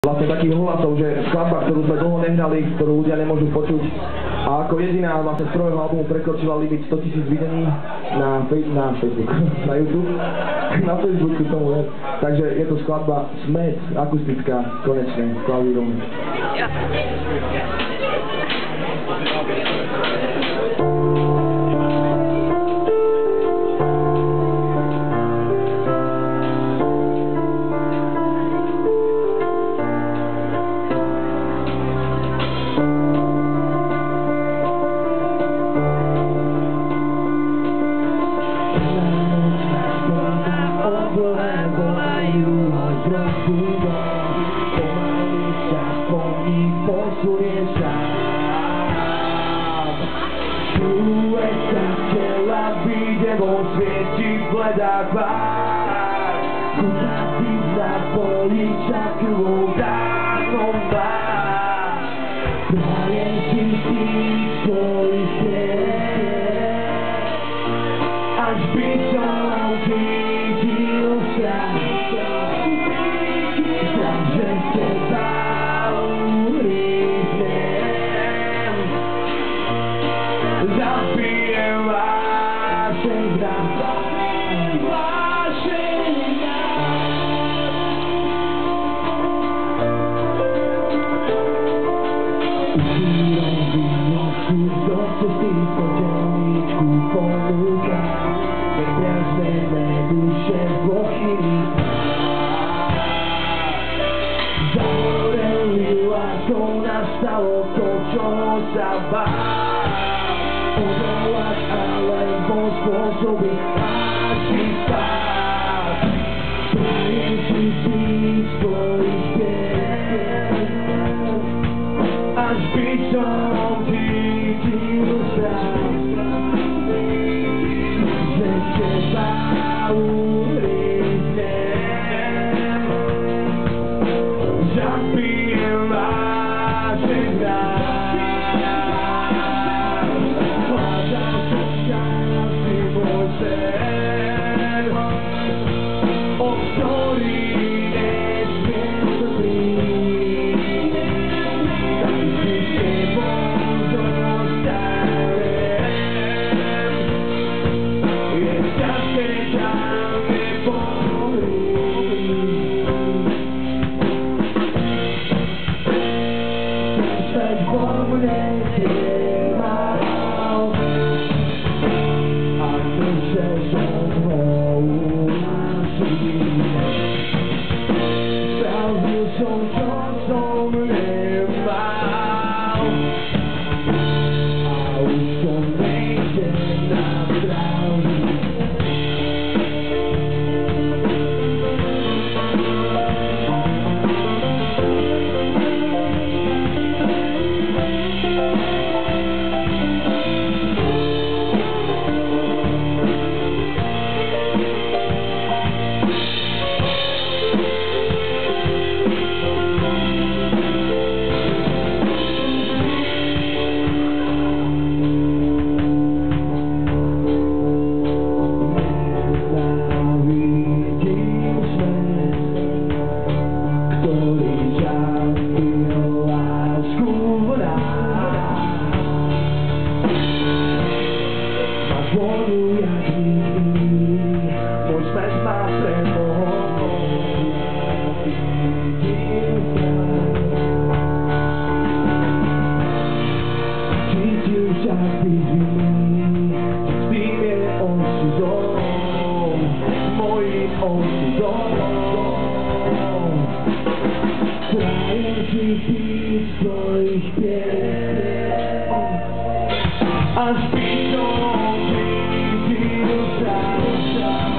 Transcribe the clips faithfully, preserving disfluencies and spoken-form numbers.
Vlastne takých ohlasov, že skladba, ktorú sme dlho nehrali, ktorú ľudia nemôžu počuť. A ako jediná vlastne z prvého albumu prekročila limit sto tisíc videní na, na Facebook, na YouTube, na Facebooku tomu je. Takže je to skladba Smet, akustická, konečne, s klavírom. Ja. Vo svieti bledá tvár, chudá ty zapojiť sa krvou dávnou máš. Prajem si ty svoj sviet, až by som cítil strach, že teba uríznem, zabijem vás. Nastalo to, čo sa bál odolať, alebo spôsobiť lásky spát. Prajem si byť tvoj sviet, až by som cítil strach, že teba uríznem, zabijem vás. Až by som cítil strach,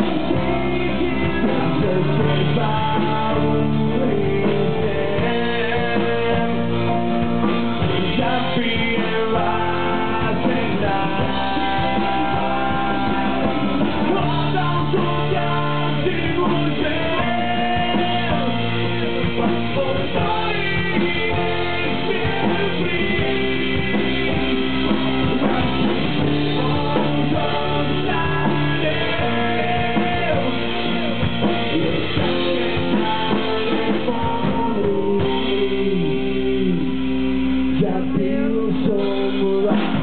že teba uríznem, zabijem vás nás. Hľadám som ťa, ty môj sen, po ktorý nesmiem prísť. stratil som rád.